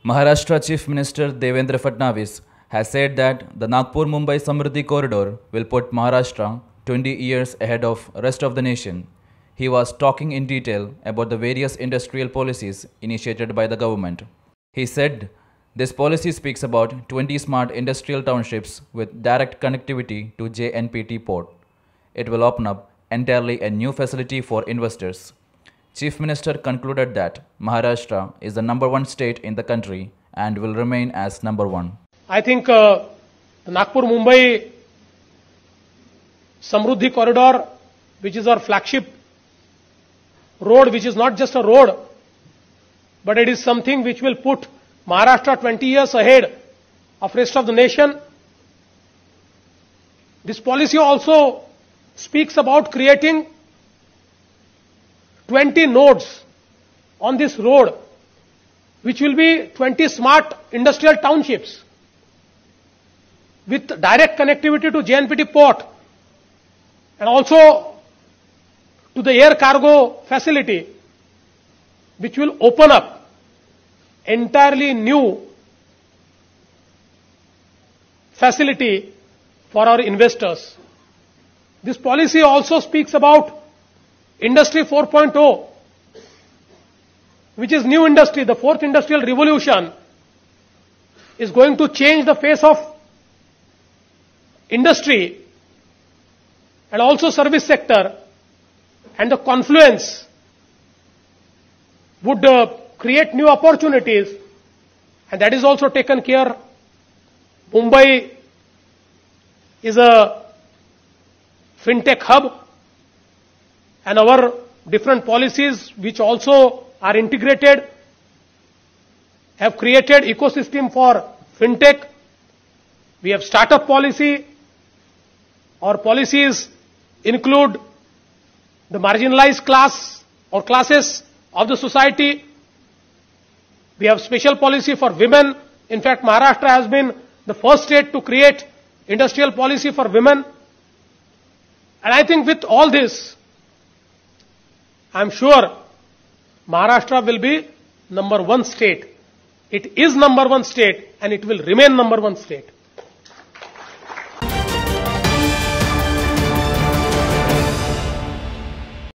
Maharashtra Chief Minister Devendra Fadnavis has said that the Nagpur-Mumbai Samruddhi corridor will put Maharashtra 20 years ahead of rest of the nation. He was talking in detail about the various industrial policies initiated by the government. He said this policy speaks about 20 smart industrial townships with direct connectivity to JNPT port. It will open up entirely a new facility for investors. Chief Minister concluded that Maharashtra is the #1 state in the country and will remain as #1. I think the Nagpur-Mumbai Samruddhi corridor, which is our flagship road, which is not just a road, but it is something which will put Maharashtra 20 years ahead of rest of the nation. This policy also speaks about creating 20 nodes on this road, which will be 20 smart industrial townships with direct connectivity to JNPT port and also to the air cargo facility, which will open up entirely new facility for our investors. This policy also speaks about Industry 4.0, which is new industry. The fourth industrial revolution is going to change the face of industry and also service sector, and the confluence would create new opportunities, and that is also taken care. Mumbai is a fintech hub, and our different policies, which also are integrated, have created ecosystem for fintech. We have startup policy. Our policies include the marginalized class or classes of the society. We have special policy for women. In fact, Maharashtra has been the first state to create industrial policy for women. And I think with all this, I am sure Maharashtra will be #1 state. It is #1 state and it will remain #1 state.